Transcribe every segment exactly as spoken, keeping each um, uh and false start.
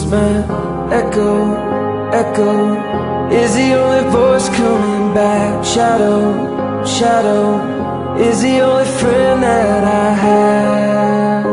my echo, echo is the only voice coming back. Shadow, shadow is the only friend that I have.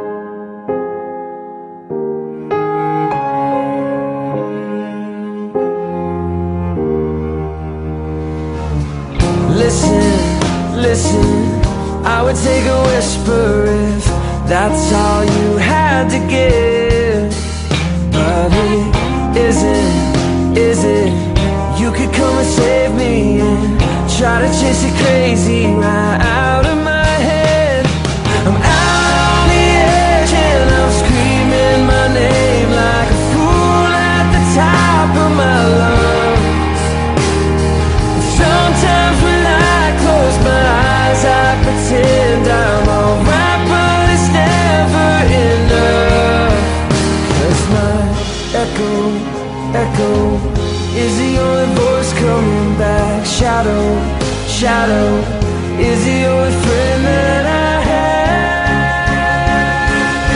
Listen, listen, I would take a whisper if that's all you had to give. But it isn't, is it? You could come and save me and try to chase it crazy right out of my head. I'm out on the edge and I'm screaming my name like a fool at the top of my lungs. Sometimes when I close my eyes I pretend I'm alright, but it's never enough. 'Cause my echo, echo is the only voice coming back. Shadow, shadow is the only friend that I have.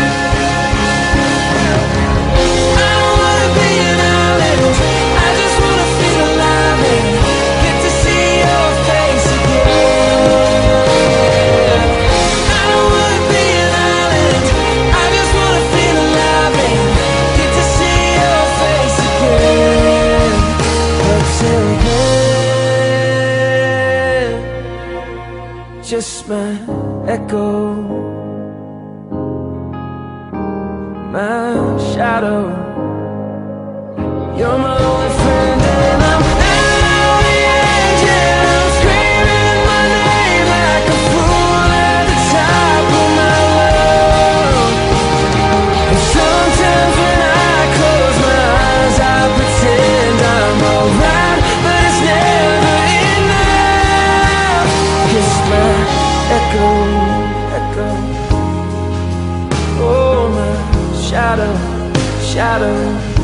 I don't wanna be an island, I just wanna feel alive and get to see your face again. I don't wanna be an island, I just wanna feel alive and get to see your face again. But till then, just my echo, my shadow. You're my only friend and I'm out on the edge and I'm screaming my name like a fool at the top of my lungs. And sometimes when I close my eyes I pretend I'm alright, but it's never enough. 'Cause my echo, echo, oh my shadow, shadow